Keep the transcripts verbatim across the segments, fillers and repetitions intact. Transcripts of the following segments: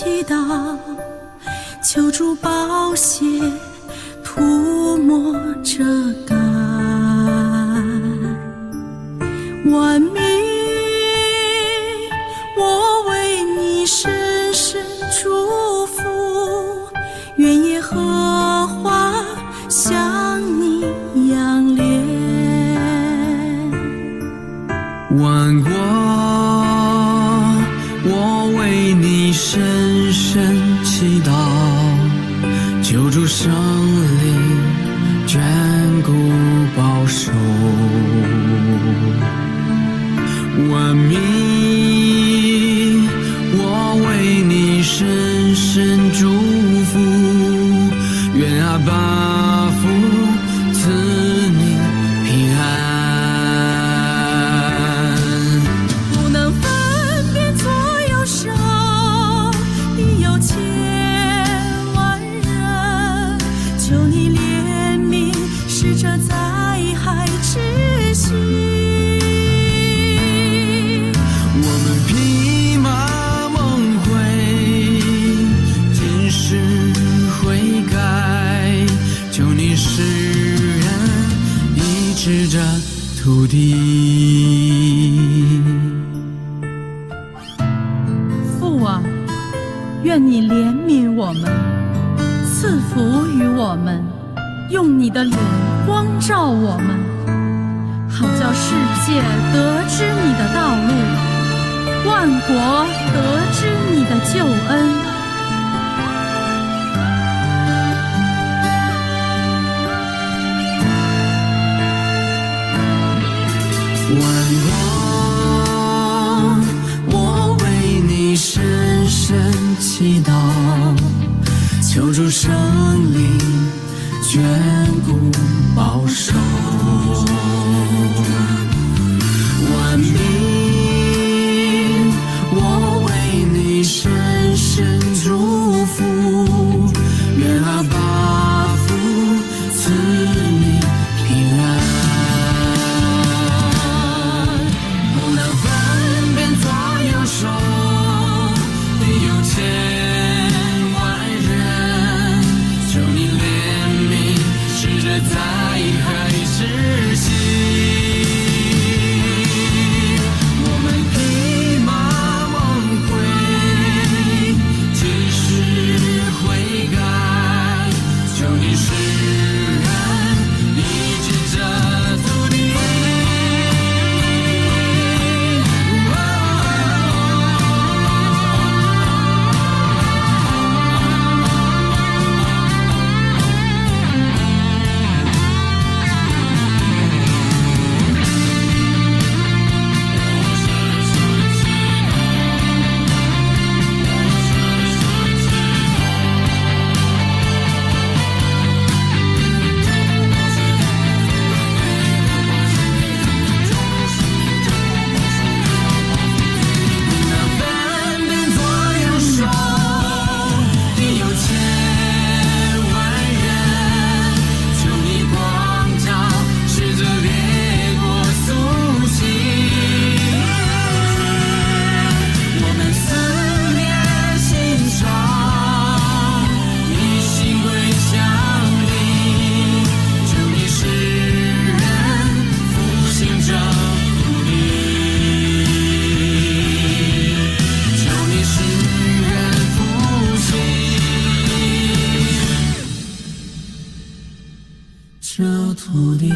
祈祷，求主宝血涂抹遮盖，万民，我为你深深祝福，愿耶和华向你仰脸。 万国，我为你深深祈祷，求主圣灵眷顾保守。万民，我为你深深祝福，愿阿爸父赐你平安。 不能分辨左右手的有千万人，求你怜悯使这灾害止息。 我们披麻蒙灰，今世悔改，求你使人医治这土地。 父啊，愿你怜悯我们，赐福于我们，用你的脸光照我们，好叫世界得知你的道路，万国得知你的救恩。 万国，我为你深深祈祷，求主圣灵眷顾保守。万民，我为你深深祝福，愿阿爸父赐你平安。不能分辨左右手的有千万人，求你怜悯使这灾害止息。我们披麻蒙灰，今世悔改，求你使人医治这土地。这土地。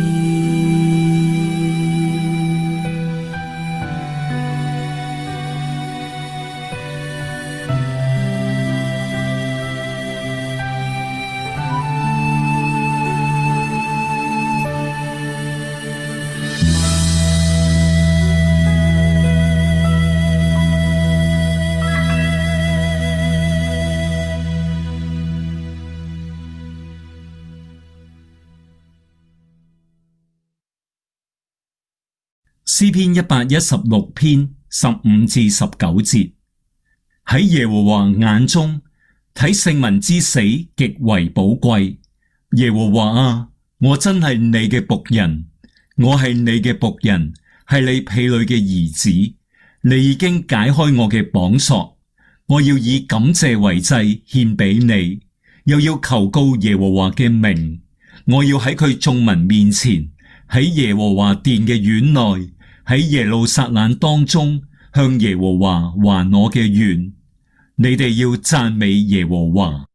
詩篇一百一十六篇十五至十九節，喺耶和華眼中，睇聖民之死極為寶貴。耶和華啊，我真係你嘅僕人，我係你嘅僕人，係你婢女嘅兒子。你已經解開我嘅綁索， 我要以感謝為祭獻俾你，又要求告耶和華嘅名。我要喺佢眾民面前，喺耶和華殿嘅院內，喺耶路撒冷當中，向耶和華還我嘅願。你哋要讚美耶和華。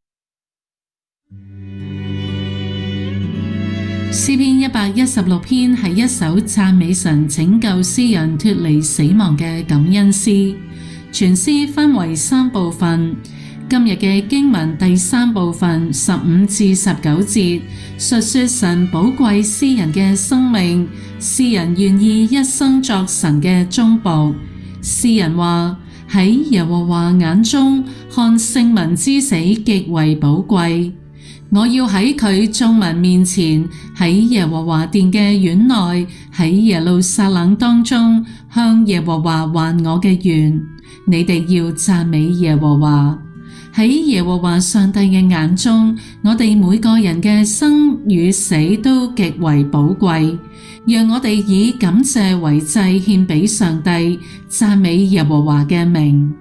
詩篇一百一十六篇係一首讚美神拯救詩人脫離死亡嘅感恩詩。全詩分為三部分。今日嘅經文第三部分十五至十九節，述說神寶貴詩人嘅生命，詩人願意一生作神嘅忠僕。詩人話：喺耶和華眼中，看聖民之死極為寶貴。我要喺佢眾民面前，喺耶和華殿嘅院內，喺耶路撒冷當中，向耶和華還我嘅願。你哋要讚美耶和華。喺耶和華上帝嘅眼中，我哋每個人嘅生與死都極為寶貴。讓我哋以感謝為祭獻俾上帝，讚美耶和華嘅名。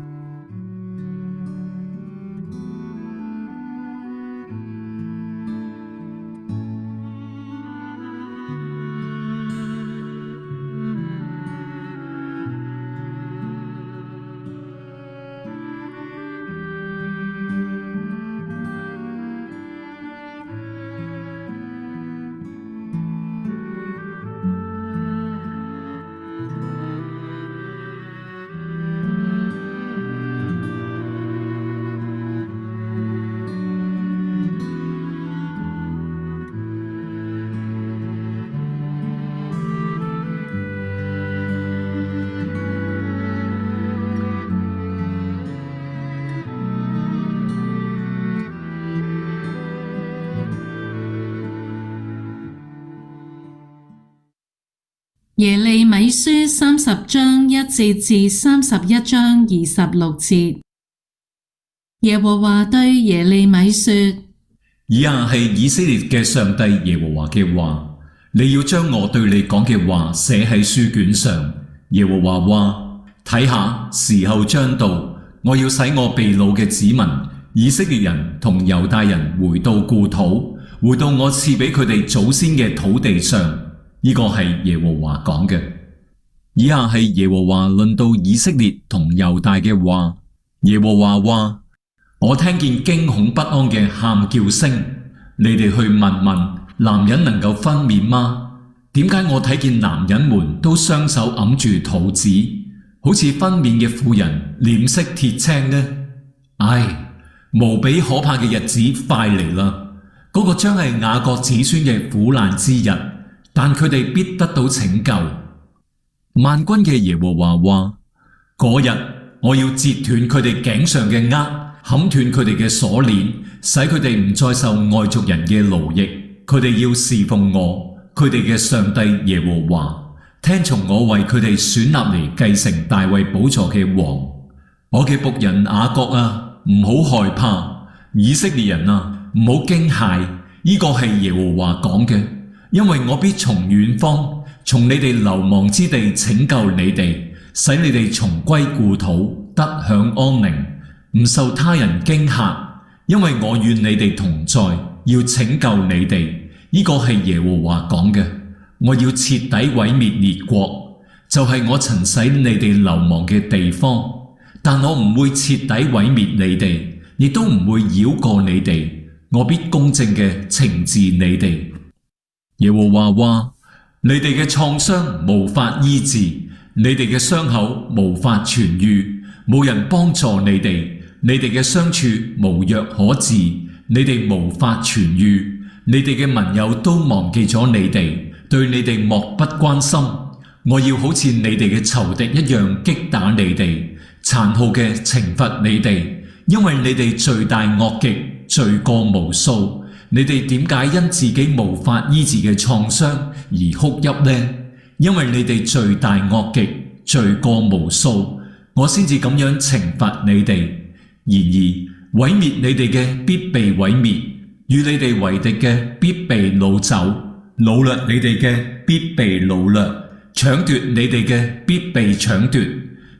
耶利米書三十章一節至三十一章二十六節。耶和華對耶利米說： 以下係以色列嘅上帝耶和華嘅話，你要將我對你講嘅話寫喺書卷上。耶和華話：睇下，時候將到，我要使我被擄嘅子民以色列人同猶大人回到故土，回到我賜俾佢哋祖先嘅土地上。呢個係耶和華講嘅。以下係耶和華論到以色列同猶大嘅話。耶和華話：我聽見驚恐不安嘅喊叫聲，你哋去問問，男人能夠分娩嗎？點解我睇見男人們都雙手揞住肚子，好似分娩嘅婦人臉色鐵青呢？唉，無比可怕嘅日子快嚟啦！嗰、那個將係雅各子孫嘅苦難之日。但佢哋必得到拯救。萬軍嘅耶和華話：嗰日我要截斷佢哋頸上嘅軛，砍斷佢哋嘅鎖鏈，使佢哋唔再受外族人嘅奴役。佢哋要侍奉我，佢哋嘅上帝耶和華，聽從我為佢哋選立嚟繼承大衛寶座嘅王。我嘅僕人雅各啊，唔好害怕；以色列人啊，唔好驚駭。呢個係耶和華講嘅。因為我必從遠方，從你哋流亡之地拯救你哋，使你哋重歸故土，得享安寧，唔受他人驚嚇。因為我與你哋同在，要拯救你哋。呢個係耶和華講嘅。我要徹底毀滅列國，就係我曾使你哋流亡嘅地方。但我唔會徹底毀滅你哋，亦都唔會繞過你哋。我必公正嘅懲治你哋。耶和華話：你哋嘅創傷無法醫治，你哋嘅傷口無法痊愈，冇人幫助你哋，你哋嘅傷處無藥可治，你哋無法痊愈，你哋嘅盟友都忘記咗你哋，對你哋漠不關心。我要好似你哋嘅仇敵一樣擊打你哋，殘酷嘅懲罰你哋，因為你哋罪大惡極，罪過無數。你哋點解因自己無法醫治嘅創傷而哭泣呢？因為你哋罪大惡極，罪過無數，我先至咁樣懲罰你哋。然而毀滅你哋嘅必被毀滅，與你哋為敵嘅必被擄走，擄掠你哋嘅必被擄掠，搶奪你哋嘅必被搶奪。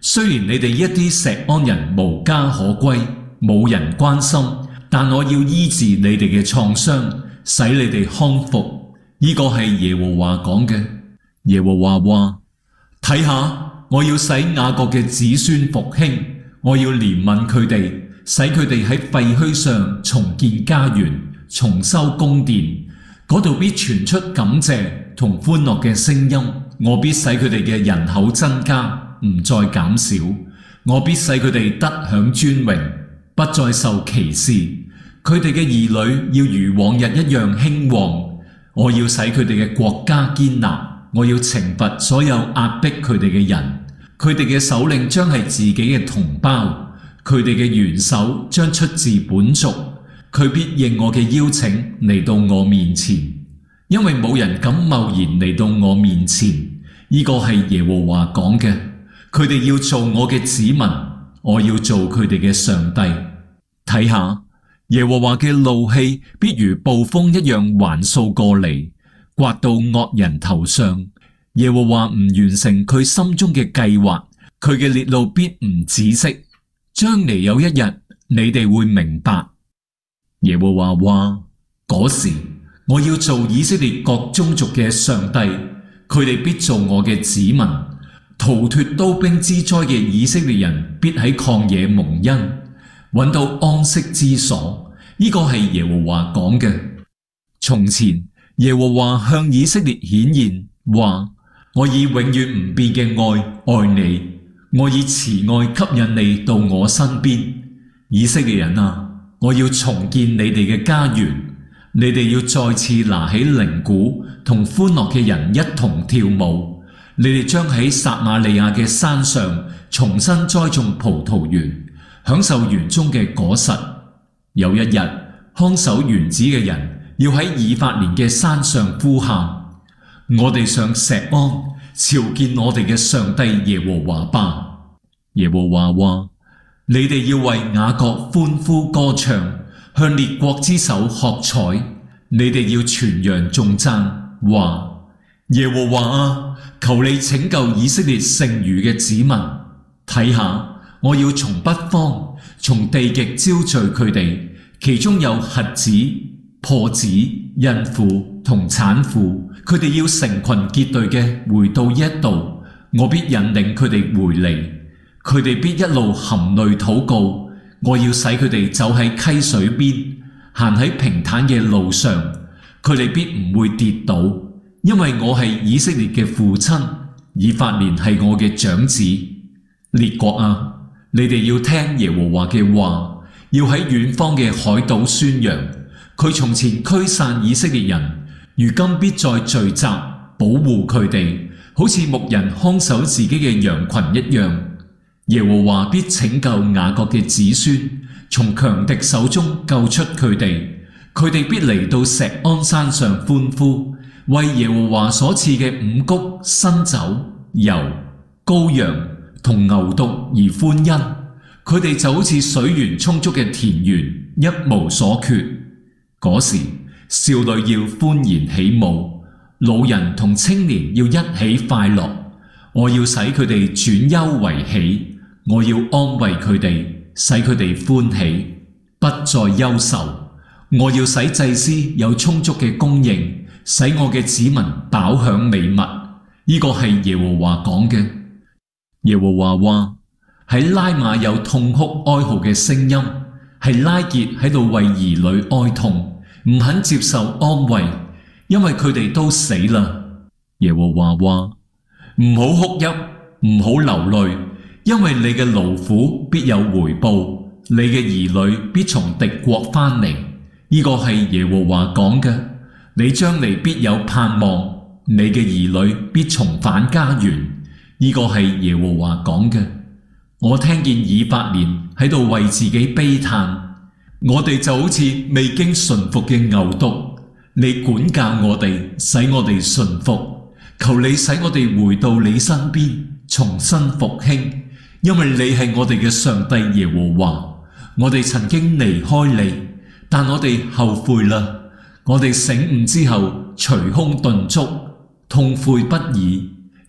雖然你哋一啲錫安人無家可歸，冇人關心，但我要醫治你哋嘅創傷，使你哋康復。呢個係耶和華講嘅。耶和華話：睇下，我要使雅各嘅子孫復興，我要憐憫佢哋，使佢哋喺廢墟上重建家園，重修宮殿。嗰度必傳出感謝同歡樂嘅聲音。我必使佢哋嘅人口增加，唔再減少。我必使佢哋得享尊榮，不再受歧視。佢哋嘅兒女要如往日一樣興旺。我要使佢哋嘅國家堅立。我要懲罰所有壓迫佢哋嘅人。佢哋嘅首領將係自己嘅同胞，佢哋嘅元首將出自本族。佢必應我嘅邀請嚟到我面前，因為冇人敢貿然嚟到我面前。呢個係耶和華講嘅。佢哋要做我嘅子民，我要做佢哋嘅上帝。睇下，耶和華嘅怒氣必如暴風一樣環掃過嚟，刮到惡人頭上。耶和華唔完成佢心中嘅計劃，佢嘅烈怒必唔止息。將嚟有一日，你哋會明白。耶和華話：嗰時我要做以色列各宗族嘅上帝，佢哋必做我嘅子民。逃脫刀兵之災嘅以色列人必喺曠野蒙恩，揾到安息之所。呢個係耶和華講嘅。從前耶和華向以色列顯現，話：我以永遠唔變嘅愛愛你，我以慈愛吸引你到我身邊。以色列人啊，我要重建你哋嘅家園，你哋要再次拿起鈴鼓，同歡樂嘅人一同跳舞。你哋將喺撒瑪利亞嘅山上重新栽種葡萄園，享受園中嘅果實。有一日，看守園子嘅人要喺以法蓮嘅山上呼喊：我哋上錫安朝見我哋嘅上帝耶和華吧。耶和華話：你哋要為雅各歡呼歌唱，向列國之首喝彩。你哋要傳揚頌讚，話：耶和華啊，求你拯救以色列剩餘嘅子民。睇下，我要從北方，從地極招聚佢哋，其中有瞎子、破子、孕婦同產婦，佢哋要成群結隊嘅回到一度，我必引領佢哋回嚟。佢哋必一路含淚禱告，我要使佢哋走喺溪水邊，行喺平坦嘅路上，佢哋必唔會跌倒，因為我係以色列嘅父親，以法蓮係我嘅長子。列國啊，你哋要聽耶和華嘅話，要喺遠方嘅海島宣揚。佢從前驅散以色列人，如今必再聚集，保護佢哋，好似牧人看守自己嘅羊群一樣。耶和華必拯救雅各嘅子孫，從強敵手中救出佢哋。佢哋必嚟到錫安山上歡呼，為耶和華所賜嘅五穀、新酒、油、羔羊同牛犢而歡欣。佢哋就好似水源充足嘅田園，一無所缺。嗰時，少女要歡然起舞，老人同青年要一起快樂。我要使佢哋轉憂為喜。我要安慰佢哋，使佢哋歡喜，不再憂愁。我要使祭司有充足嘅供應，使我嘅子民飽享美物。呢個係耶和華講嘅。耶和華話：喺拉瑪有痛哭哀號嘅聲音，係拉結喺度為兒女哀痛，唔肯接受安慰，因為佢哋都死啦。耶和華話：唔好哭泣，唔好流淚。因為你嘅勞苦必有回報，你嘅兒女必從敵國翻嚟。呢個係耶和華講嘅。你將嚟必有盼望，你嘅兒女必重返家園。呢個係耶和華講嘅。我聽見以法蓮喺度為自己悲嘆，我哋就好似未經馴服嘅牛犢，你管教我哋，使我哋馴服。求你使我哋回到你身邊，重新復興。因為你係我哋嘅上帝耶和華，我哋曾經離開你，但我哋後悔啦。我哋醒悟之後，捶胸頓足，痛悔不已，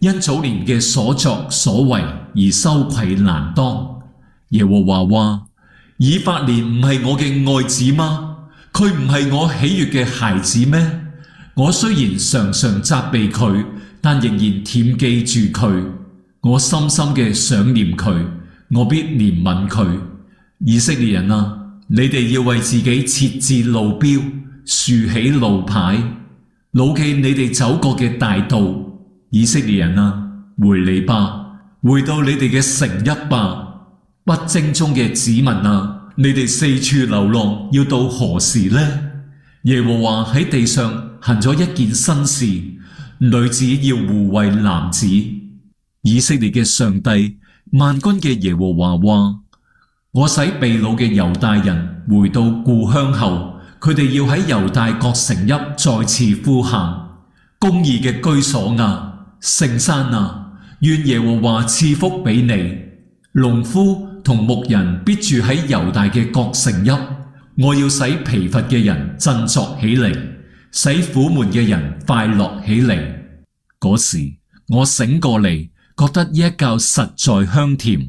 因早年嘅所作所為而羞愧難當。耶和華話：以法蓮唔係我嘅愛子嗎？佢唔係我喜悅嘅孩子咩？我雖然常常責備佢，但仍然惦記住佢。我深深嘅想念佢，我必憐憫佢。以色列人啊，你哋要為自己設置路標，豎起路牌，牢記你哋走過嘅大道。以色列人啊，回嚟吧，回到你哋嘅城邑吧。不精中嘅子民啊，你哋四處流浪要到何時呢？耶和華喺地上行咗一件新事，女子要護衛男子。以色列嘅上帝，萬軍嘅耶和華話：我使被擄嘅猶大人回到故鄉後，佢哋要喺猶大各城邑再次呼喊：公義嘅居所啊，聖山啊，願耶和華賜福俾你。農夫同牧人必住喺猶大嘅各城邑。我要使疲乏嘅人振作起嚟，使苦悶嘅人快樂起嚟。嗰時我醒過嚟，覺得呢一覺實在香甜。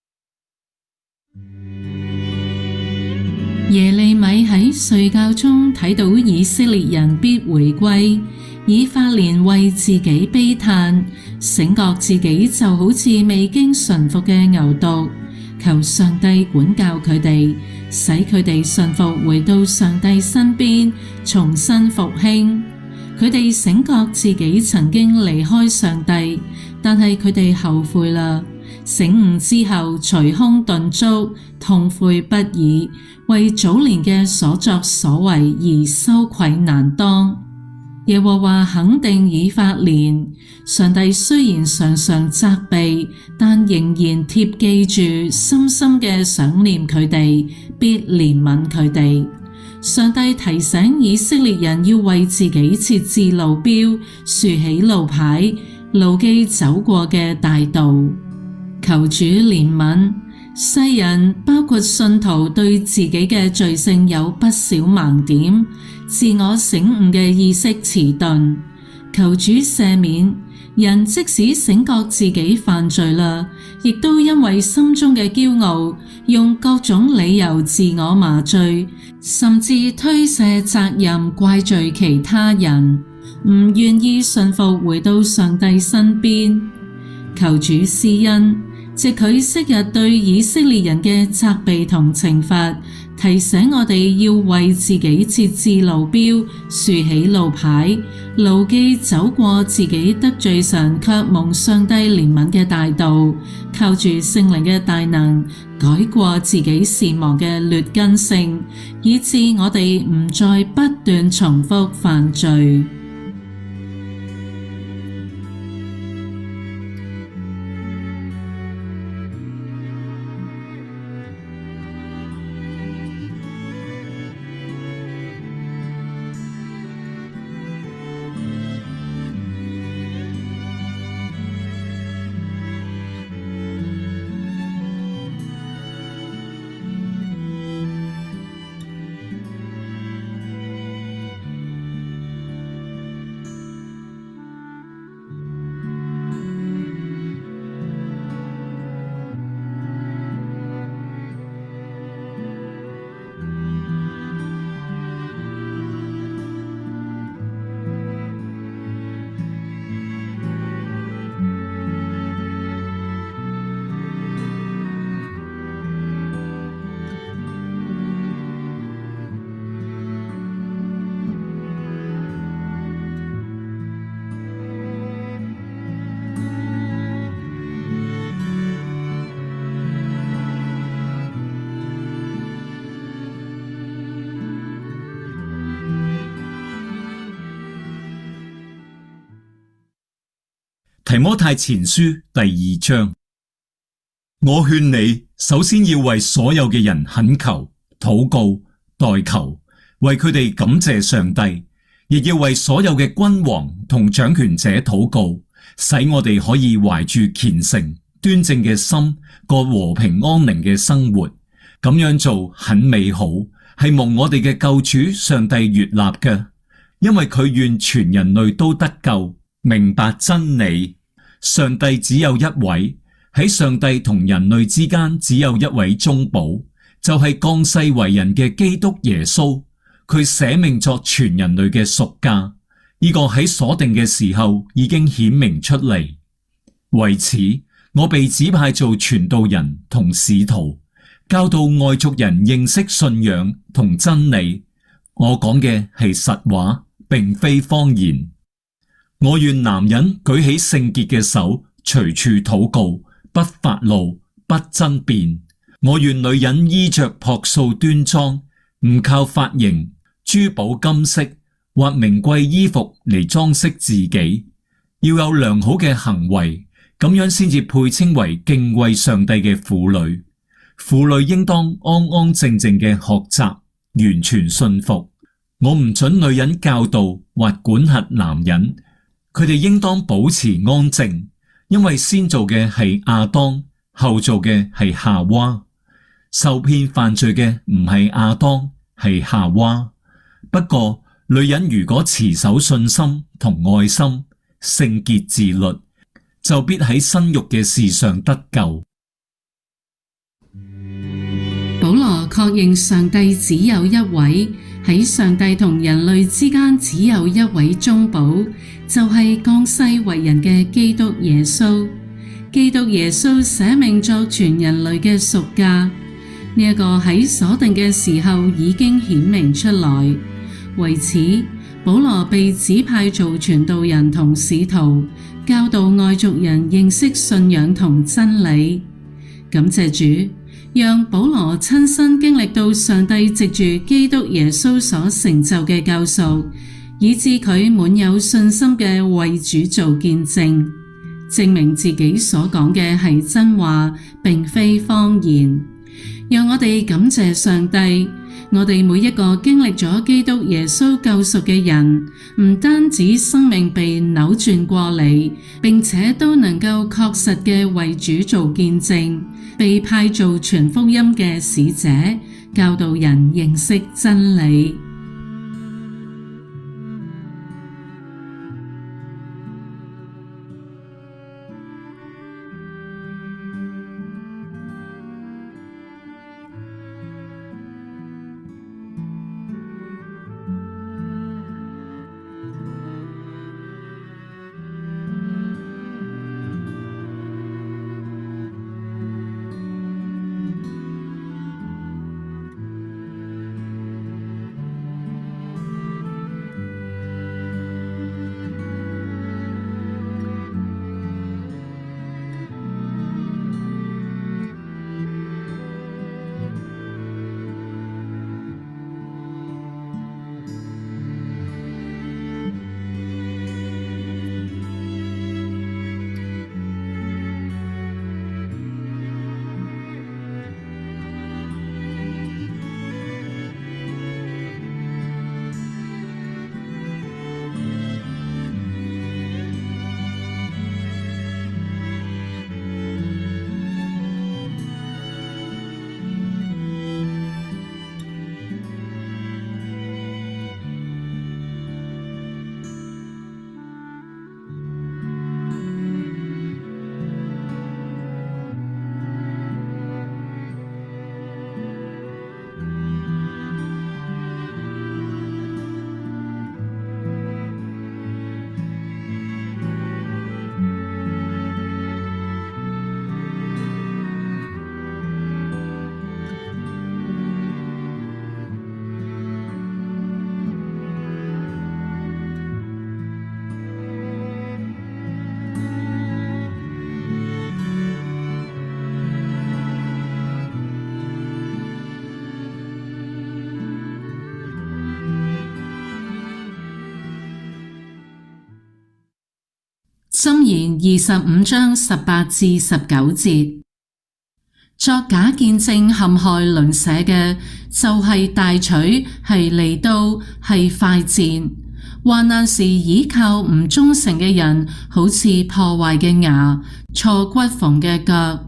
耶利米喺睡覺中睇到以色列人必回歸，以法蓮為自己悲嘆，醒覺自己就好似未經馴服嘅牛犢，求上帝管教佢哋，使佢哋順服回到上帝身邊，重新復興。佢哋醒覺自己曾經離開上帝，但係佢哋後悔啦。醒悟之後，捶胸頓足，痛悔不已，為早年嘅所作所為而羞愧難當。耶和華肯定以法蓮，上帝雖然常常責備，但仍然貼記住，深深嘅想念佢哋，必憐憫佢哋。上帝提醒以色列人要為自己設置路標，豎起路牌，牢記走過嘅大道。求主憐憫，世人包括信徒對自己嘅罪性有不少盲點，自我醒悟嘅意識遲鈍。求主赦免，人即使醒覺自己犯罪啦，亦都因為心中嘅驕傲，用各種理由自我麻醉，甚至推卸責任，怪罪其他人，唔願意順服回到上帝身邊。求主施恩，藉佢昔日對以色列人嘅責備同懲罰，提醒我哋要為自己設置路標，豎起路牌，牢記走過自己得罪神卻蒙上帝憐憫嘅大道，靠住聖靈嘅大能，改過自己善忘嘅劣根性，以致我哋唔再不斷重複犯罪。 提摩太前書第二章，我勸你首先要為所有嘅人懇求、禱告、代求，為佢哋感謝上帝，亦要為所有嘅君王同掌權者禱告，使我哋可以懷住虔誠、端正嘅心，過和平安寧嘅生活。咁樣做很美好，係蒙我哋嘅救主上帝悅納嘅，因為佢願全人類都得救，明白真理。 上帝只有一位，喺上帝同人類之間只有一位中保，就係降世為人嘅基督耶穌。佢捨命作全人類嘅贖價，呢個喺所定嘅時候已經顯明出嚟。為此，我被指派做傳道人同使徒，教導外族人認識信仰同真理。我講嘅係實話，並非謊言。我願男人舉起聖潔嘅手，隨處禱告，不發怒，不爭辯。我願女人衣着樸素端莊，唔靠髮型、珠寶金飾或名貴衣服嚟裝飾自己，要有良好嘅行為，咁樣先至配稱為敬畏上帝嘅婦女。婦女應當安安靜靜嘅學習，完全信服。我唔准女人教導或管轄男人，佢哋應當保持安靜，因為先做嘅係亞當，後做嘅係夏娃。受騙犯罪嘅唔係亞當，係夏娃。不過女人如果持守信心同愛心，聖潔自律，就必喺生育嘅事上得救。 保羅確認上帝只有一位，喺上帝同人類之間只有一位中保，就係降世為人嘅基督耶穌。基督耶穌捨命作全人類嘅贖價，呢一個喺所定嘅時候已經顯明出來。為此，保羅被指派做傳道人同使徒，教導外族人認識信仰同真理。感謝主，讓保羅親身經歷到上帝藉住基督耶穌所成就嘅救贖，以致佢滿有信心嘅為主做見證，證明自己所講嘅係真話，並非謊言。讓我哋感謝上帝，我哋每一個經歷咗基督耶穌救贖嘅人，唔單止生命被扭轉過嚟，並且都能夠確實嘅為主做見證，被派做傳福音嘅使者，教導人認識真理。箴言二十五章十八至十九節，作假見證陷害鄰舍嘅，就係大錘，係利刀，係快箭。患難時倚靠唔忠誠嘅人，好似破壞嘅牙，錯骨縫嘅腳。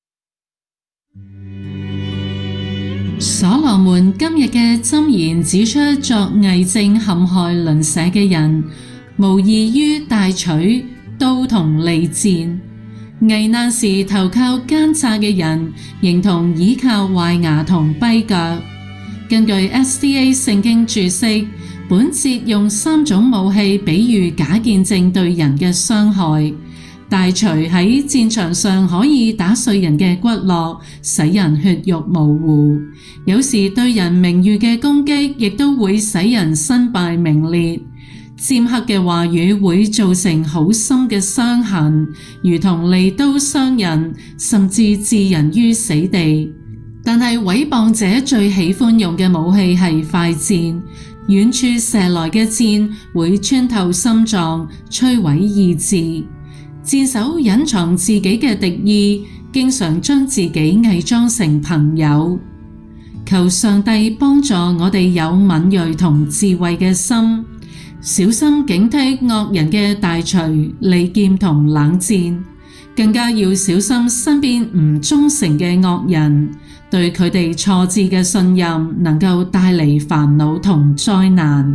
所羅門今日嘅箴言指出，作偽證陷害鄰舍嘅人，無異於大錘、 刀同利箭。危難時投靠奸詐嘅人，形同倚靠壞牙同跛腳。根據 S D A 聖經注釋，本節用三種武器比喻假見證對人嘅傷害。大錘喺戰場上可以打碎人嘅骨骼，使人血肉模糊；有時對人名譽嘅攻擊，亦都會使人身敗名裂。尖刻嘅話語會造成好深嘅傷痕，如同利刀傷人，甚至置人於死地。但係毀謗者最喜歡用嘅武器係快箭，遠處射來嘅箭會穿透心臟，摧毀意志。箭手隱藏自己嘅敵意，經常將自己偽裝成朋友。求上帝幫助我哋有敏銳同智慧嘅心，小心警惕惡人嘅大錘、利劍同冷箭，更加要小心身邊唔忠誠嘅惡人，對佢哋錯置嘅信任能夠帶嚟煩惱同災難。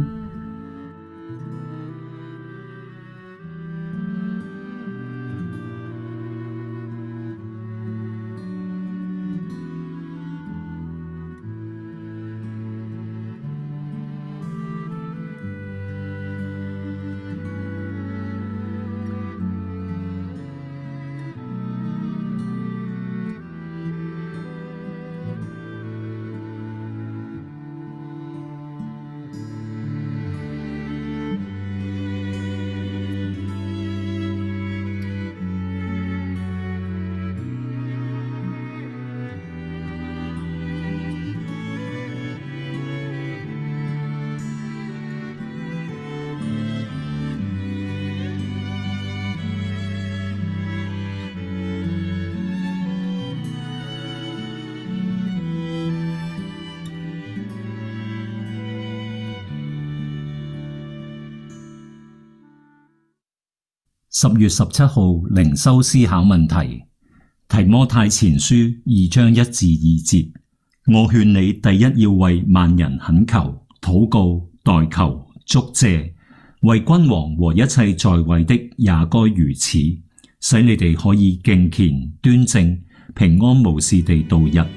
十月十七號靈修思考問題，提摩太前書二章一至二節。我勸你第一要為萬人懇求、禱告、代求、祝謝，為君王和一切在位的也該如此，使你哋可以敬虔、端正、平安無事地度日。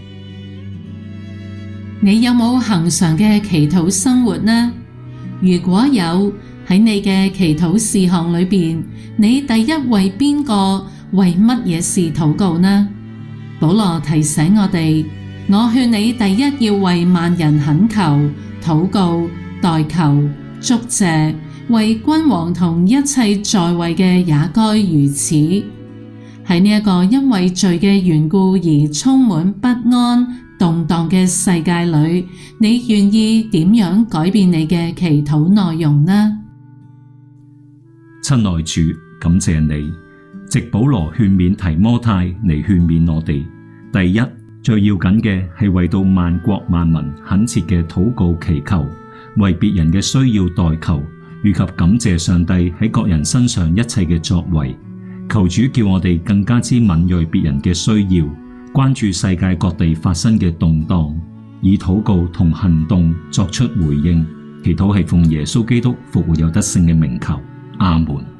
你有冇恆常嘅祈禱生活呢？如果有，喺你嘅祈禱事項裏邊，你第一為邊個、為乜嘢事禱告呢？保羅提醒我哋，我勸你第一要為萬人懇求、禱告、代求、祝謝，為君王同一切在位嘅也該如此。喺呢一個因為罪嘅緣故而充滿不安、動盪嘅世界裏，你願意點樣改變你嘅祈禱內容呢？ 親愛主，感謝你，藉保羅勸勉提摩太嚟勸勉我哋。第一，最要緊嘅係為到萬國萬民懇切嘅禱告祈求，為別人嘅需要代求，以及感謝上帝喺各人身上一切嘅作為。求主叫我哋更加之敏銳別人嘅需要，關注世界各地發生嘅動盪，以禱告同行動作出回應。祈禱係奉耶穌基督復活有得勝嘅名求。阿門。